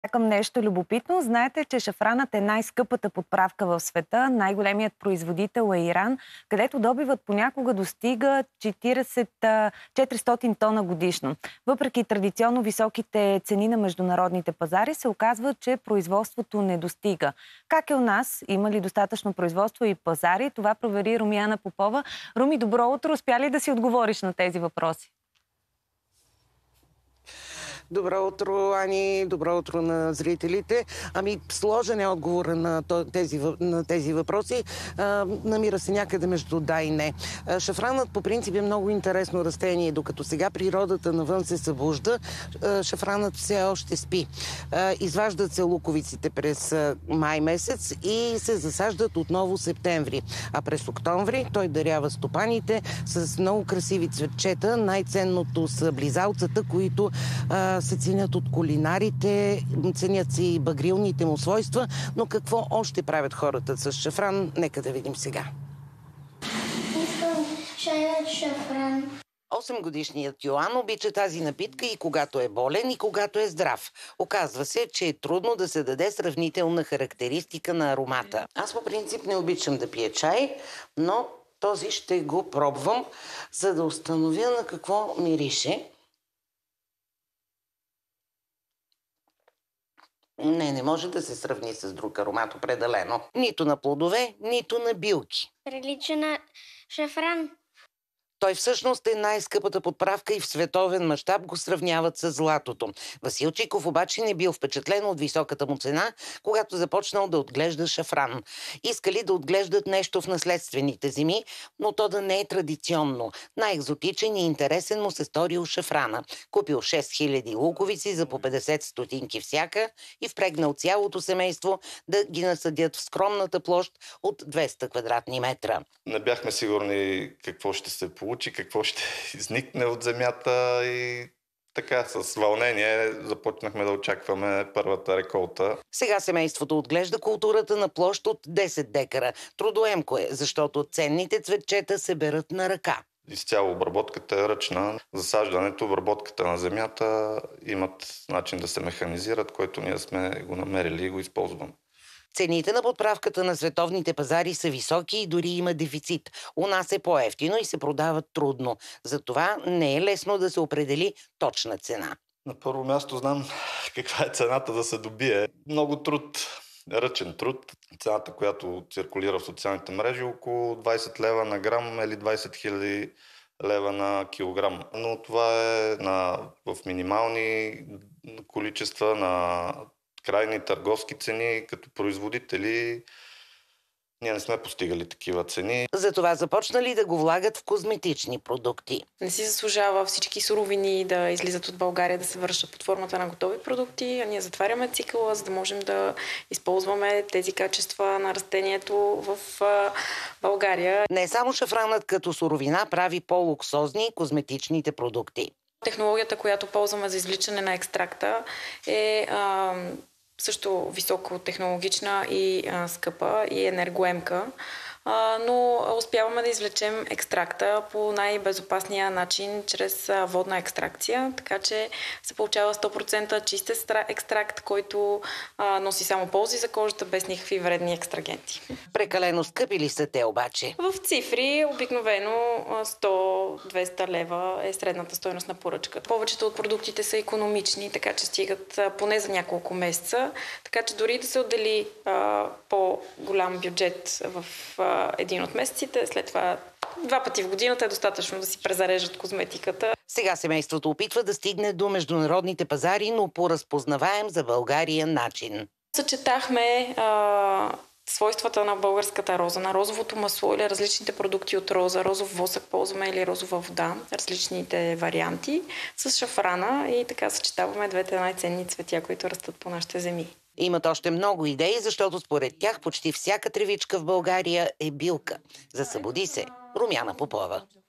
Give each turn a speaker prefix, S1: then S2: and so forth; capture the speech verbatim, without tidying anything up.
S1: Към нещо любопитно. Знаете, че шафранът е най-скъпата подправка в света. Най-големият производител е Иран, където добивът понякога достига четирийсет, четиристотин тона годишно. Въпреки традиционно високите цени на международните пазари, се оказва, че производството не достига. Как е у нас? Има ли достатъчно производство и пазари? Това провери Румяна Попова. Руми, добро утро! Успя ли да си отговориш на тези въпроси?
S2: Добро утро, Ани. Добро утро на зрителите. Ами, сложен е отговор на тези, на тези въпроси. А, намира се някъде между да и не. А, шафранът по принцип е много интересно растение. Докато сега природата навън се събужда, а, шафранът все още спи. А, изваждат се луковиците през а, май месец и се засаждат отново септември. А през октомври той дарява стопаните с много красиви цветчета. Най-ценното са близалцата, които а, се ценят от кулинарите, ценят си и багрилните му свойства, но какво още правят хората с шафран? Нека да видим сега.
S3: Искам чай от шафран.
S2: осемгодишният Йоан обича тази напитка и когато е болен, и когато е здрав. Оказва се, че е трудно да се даде сравнителна характеристика на аромата. Аз по принцип не обичам да пия чай, но този ще го пробвам, за да установя на какво мирише. Не, не може да се сравни с друг аромат, определено. Нито на плодове, нито на билки.
S3: Прилича на шафран.
S2: Той всъщност е най-скъпата подправка и в световен мащаб го сравняват с златото. Васил Чиков обаче не бил впечатлен от високата му цена, когато започнал да отглежда шафран. Искали да отглеждат нещо в наследствените земи, но то да не е традиционно. Най-екзотичен и интересен му се сторил шафрана. Купил шест хиляди луковици за по петдесет стотинки всяка и впрегнал цялото семейство да ги насадят в скромната площ от двеста квадратни метра.
S4: Не бяхме сигурни какво ще се получи, какво ще изникне от земята и така с вълнение започнахме да очакваме първата реколта.
S2: Сега семейството отглежда културата на площ от десет декара. Трудоемко е, защото ценните цветчета се берат на ръка.
S4: Изцяло обработката е ръчна. Засаждането, обработката на земята имат начин да се механизират, който ние сме го намерили и го използваме.
S2: Цените на подправката на световните пазари са високи и дори има дефицит. У нас е по-евтино и се продават трудно. Затова не е лесно да се определи точна цена.
S4: На първо място знам каква е цената да се добие. Много труд, ръчен труд. Цената, която циркулира в социалните мрежи, около двайсет лева на грам или двайсет хиляди лева на килограм. Но това е на, в минимални количества на крайни търговски цени. Като производители ние не сме постигали такива цени.
S2: Затова започнали да го влагат в козметични продукти.
S5: Не си заслужава всички суровини да излизат от България, да се връщат под формата на готови продукти, а ние затваряме цикъла, за да можем да използваме тези качества на растението в България.
S2: Не само шафранът като суровина прави по-луксозни козметичните продукти.
S5: Технологията, която ползваме за извличане на екстракта е а, също високотехнологична и а, скъпа и енергоемка, а, но успяваме да извлечем екстракта по най-безопасния начин чрез а, водна екстракция, така че се получава сто процента чист екстракт, който а, носи само ползи за кожата, без никакви вредни екстрагенти.
S2: Прекалено скъпи ли са те обаче?
S5: В цифри обикновено сто до двеста лева е средната стойност на поръчката. Повечето от продуктите са икономични, така че стигат поне за няколко месеца, така че дори да се отдели а, по-голям бюджет в а, един от месеците, след това два пъти в годината е достатъчно да си презарежат козметиката.
S2: Сега семейството опитва да стигне до международните пазари, но по разпознаваем за България начин.
S5: Съчетахме а, свойствата на българската роза, на розовото масло или различните продукти от роза, розов восък ползваме или розова вода, различните варианти с шафрана и така съчетаваме двете най-ценни цветя, които растат по нашите земи.
S2: Имат още много идеи, защото според тях почти всяка тревичка в България е билка. Засъбуди се, Румяна Попова.